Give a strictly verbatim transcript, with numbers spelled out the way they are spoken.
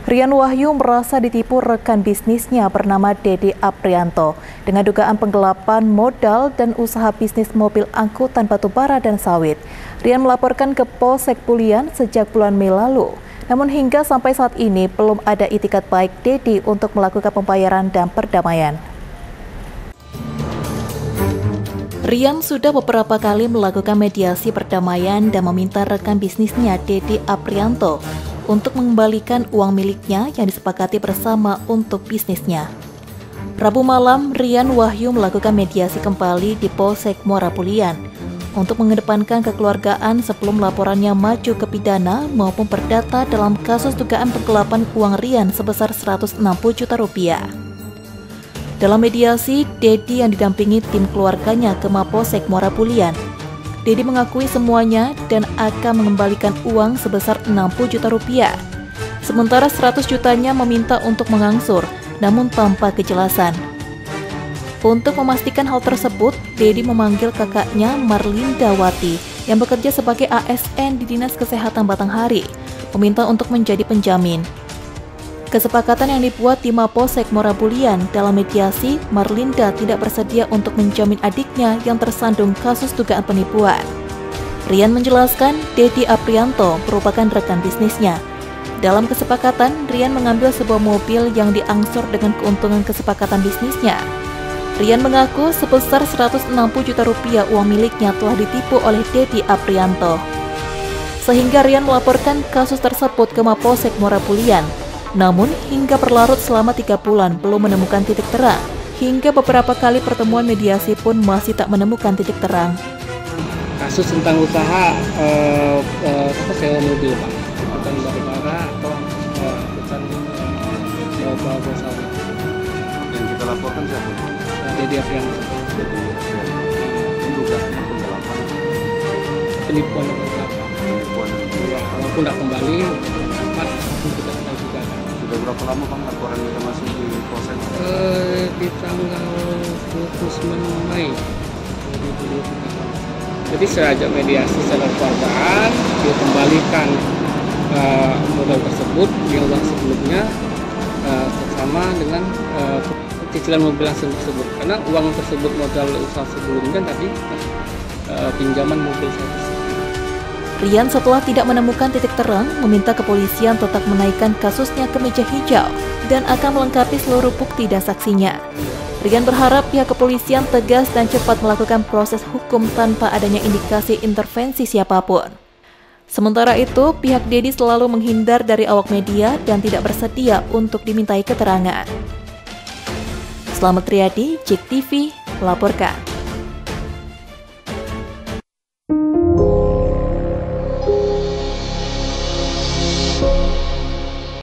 Rian Wahyu merasa ditipu rekan bisnisnya bernama Dedi Aprianto dengan dugaan penggelapan modal dan usaha bisnis mobil angkutan batubara dan sawit. Rian melaporkan ke Polsek Pulian sejak bulan Mei lalu. Namun hingga sampai saat ini belum ada itikat baik Dedi untuk melakukan pembayaran dan perdamaian. Rian sudah beberapa kali melakukan mediasi perdamaian dan meminta rekan bisnisnya Dedi Aprianto untuk mengembalikan uang miliknya yang disepakati bersama untuk bisnisnya. Rabu malam, Rian Wahyu melakukan mediasi kembali di Polsek Muara Pulian untuk mengedepankan kekeluargaan sebelum laporannya maju ke pidana maupun perdata dalam kasus dugaan penggelapan uang Rian sebesar seratus enam puluh juta rupiah. Dalam mediasi, Dedi yang didampingi tim keluarganya ke Mapolsek Muara Pulian, Dedi mengakui semuanya dan akan mengembalikan uang sebesar enam puluh juta rupiah. Sementara seratus jutanya meminta untuk mengangsur, namun tanpa kejelasan. Untuk memastikan hal tersebut, Dedi memanggil kakaknya Marlinda Wati yang bekerja sebagai A S N di Dinas Kesehatan Batanghari, meminta untuk menjadi penjamin. Kesepakatan yang dibuat di Mapolsek Muara Pulian dalam mediasi, Marlinda tidak bersedia untuk menjamin adiknya yang tersandung kasus dugaan penipuan. Rian menjelaskan Dedi Aprianto merupakan rekan bisnisnya. Dalam kesepakatan, Rian mengambil sebuah mobil yang diangsur dengan keuntungan kesepakatan bisnisnya. Rian mengaku sebesar seratus enam puluh juta rupiah uang miliknya telah ditipu oleh Dedi Aprianto. Sehingga Rian melaporkan kasus tersebut ke Mapolsek Muara Pulian. Namun, hingga berlarut selama tiga bulan belum menemukan titik terang. Hingga beberapa kali pertemuan mediasi pun masih tak menemukan titik terang. Kasus tentang usaha uh, uh, sewa mobil, Pak. Bukan batubara atau uh, bukan uh, bawa sawit. Yang kita laporkan siapa? Uh, Dedi Aprianto. Dedi Aprianto. Ini dugaannya penggelapan. Penipuan dan penggelapan. Penipuan dan penggelapan. Walaupun tidak kembali, Pak, kita tahu juga. Sudah berapa lama Bang laporan kita masuk di Polsek? Uh, di tanggal dua puluh sembilan Mei dua ribu dua puluh tiga. Jadi sejak mediasi secara keluargaan dikembalikan uh, modal tersebut yang uang sebelumnya uh, sama dengan uh, cicilan mobil langsung tersebut, karena uang tersebut modal usaha sebelumnya tadi uh, pinjaman mobil saya. Rian setelah tidak menemukan titik terang, meminta kepolisian tetap menaikkan kasusnya ke meja hijau dan akan melengkapi seluruh bukti dan saksinya. Rian berharap pihak kepolisian tegas dan cepat melakukan proses hukum tanpa adanya indikasi intervensi siapapun. Sementara itu, pihak Dedi selalu menghindar dari awak media dan tidak bersedia untuk dimintai keterangan. Selamat Riyadi, Jek T V, melaporkan.